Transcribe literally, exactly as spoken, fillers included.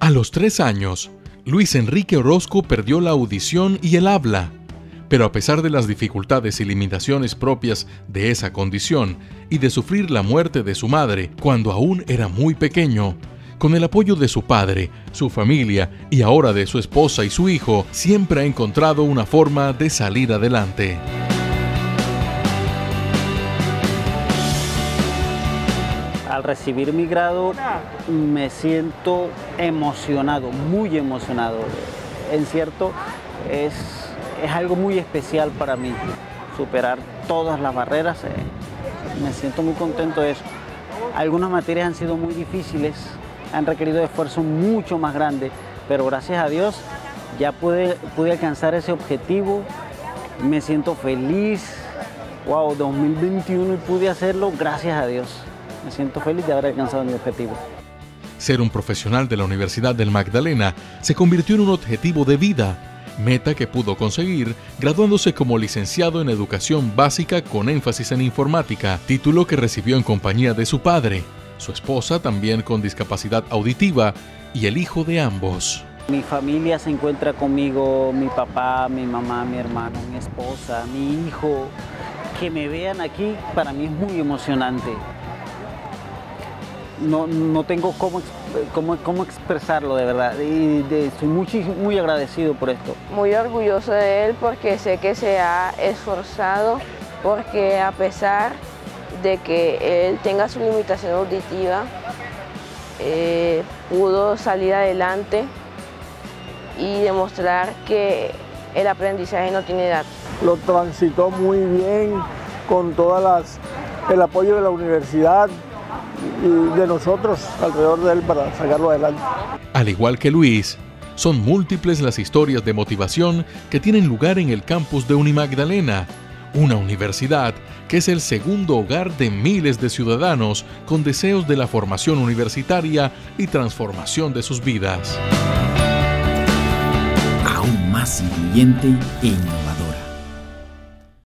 A los tres años, Luis Enrique Orozco perdió la audición y el habla, pero a pesar de las dificultades y limitaciones propias de esa condición y de sufrir la muerte de su madre cuando aún era muy pequeño, con el apoyo de su padre, su familia y ahora de su esposa y su hijo, siempre ha encontrado una forma de salir adelante. Al recibir mi grado me siento emocionado, muy emocionado. En cierto, es, es algo muy especial para mí, superar todas las barreras. Eh, me siento muy contento de eso. Algunas materias han sido muy difíciles, han requerido esfuerzo mucho más grande, pero gracias a Dios ya pude, pude alcanzar ese objetivo. Me siento feliz. Wow, dos mil veintiuno y pude hacerlo, gracias a Dios. Me siento feliz de haber alcanzado mi objetivo. Ser un profesional de la Universidad del Magdalena se convirtió en un objetivo de vida, meta que pudo conseguir graduándose como licenciado en Educación Básica con énfasis en Informática, título que recibió en compañía de su padre, su esposa también con discapacidad auditiva y el hijo de ambos. Mi familia se encuentra conmigo, mi papá, mi mamá, mi hermano, mi esposa, mi hijo. Que me vean aquí para mí es muy emocionante. No, no tengo cómo, cómo, cómo expresarlo de verdad y de, estoy muy, muy agradecido por esto. Muy orgulloso de él porque sé que se ha esforzado, porque a pesar de que él tenga su limitación auditiva, eh, pudo salir adelante y demostrar que el aprendizaje no tiene edad. Lo transitó muy bien con todas las, el apoyo de la universidad y de nosotros alrededor de él para sacarlo adelante. Al igual que Luis, son múltiples las historias de motivación que tienen lugar en el campus de Unimagdalena, una universidad que es el segundo hogar de miles de ciudadanos con deseos de la formación universitaria y transformación de sus vidas. Aún más incluyente e innovador.